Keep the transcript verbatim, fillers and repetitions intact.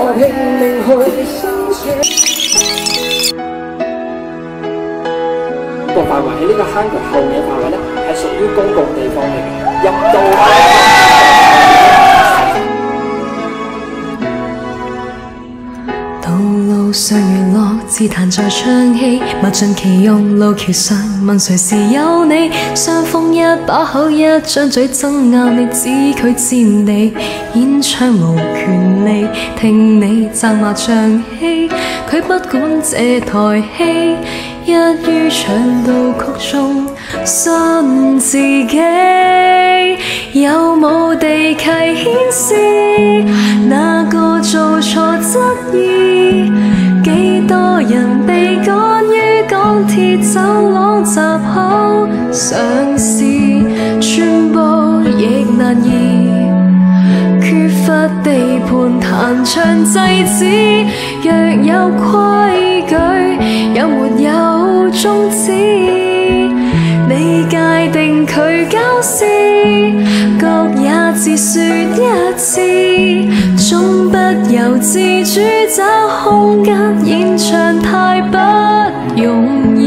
拼命去生存。個範圍喺呢個坑渠後面嘅範圍咧，係屬於公共地方嚟嘅，入到。 路上娛樂，自彈在唱戲，物盡其用。路橋上問誰是有你？相逢一把口，一張嘴爭拗，你指佢戰地。演唱無權利，聽你爭麻將戲，佢不管這台戲，一於唱到曲中信自己。有冇地契顯示哪個做錯質疑？ 幾多人被趕於港鐵走廊閘口，嘗試傳播亦難移，缺乏地盤彈唱制止。若有規矩，有沒有宗旨？你界定佢交涉，各也自說一次，總不由自主找空間演唱太不容易。